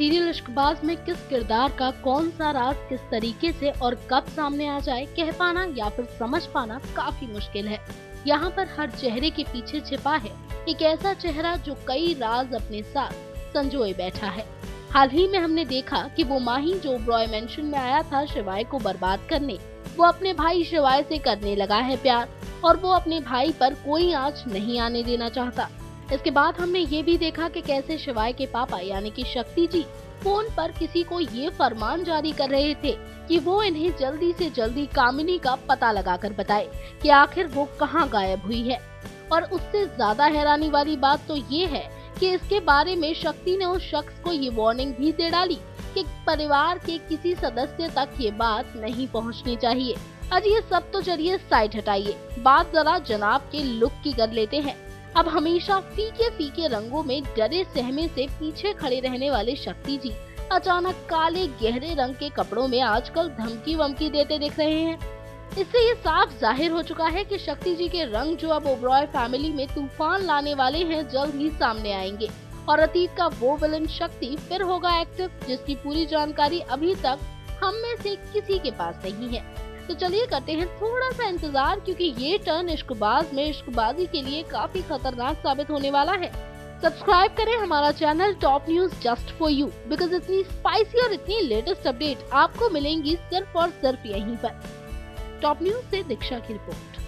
Serial Ishqbaaz में किस किरदार का कौन सा राज किस तरीके से और कब सामने आ जाए कह पाना या फिर समझ पाना काफी मुश्किल है। यहाँ पर हर चेहरे के पीछे छिपा है एक ऐसा चेहरा जो कई राज अपने साथ संजोए बैठा है। हाल ही में हमने देखा कि वो माही जो ओबरॉय मेंशन में आया था शिवाय को बर्बाद करने, वो अपने भाई शिवाय से करने लगा है प्यार और वो अपने भाई पर कोई आंच नहीं आने देना चाहता। इसके बाद हमने ये भी देखा कि कैसे शिवाय के पापा यानी कि शक्ति जी फोन पर किसी को ये फरमान जारी कर रहे थे कि वो इन्हें जल्दी से जल्दी कामिनी का पता लगाकर बताए कि आखिर वो कहाँ गायब हुई है। और उससे ज्यादा हैरानी वाली बात तो ये है कि इसके बारे में शक्ति ने उस शख्स को ये वार्निंग भी दे डाली कि परिवार के किसी सदस्य तक ये बात नहीं पहुंचनी चाहिए। आज ये सब तो चलिए साइड हटाइए, बात जरा जनाब के लुक की कर लेते हैं। अब हमेशा फीके फीके रंगों में डरे सहमे से पीछे खड़े रहने वाले शक्ति जी अचानक काले गहरे रंग के कपड़ों में आजकल धमकी वमकी देते दिख रहे हैं। इससे ये साफ जाहिर हो चुका है कि शक्ति जी के रंग जो अब ओबरॉय फैमिली में तूफान लाने वाले हैं जल्द ही सामने आएंगे और अतीत का वो विलन शक्ति फिर होगा एक्टिव, जिसकी पूरी जानकारी अभी तक हम में से किसी के पास नहीं है। तो चलिए करते हैं थोड़ा सा इंतजार, क्योंकि ये टर्न इश्कबाज में इश्कबाजी के लिए काफी खतरनाक साबित होने वाला है। सब्सक्राइब करें हमारा channel top news just for you, because इतनी स्पाइसी और इतनी लेटेस्ट अपडेट आपको मिलेंगी सिर्फ और सिर्फ यहीं पर। टॉप न्यूज से दीक्षा की रिपोर्ट।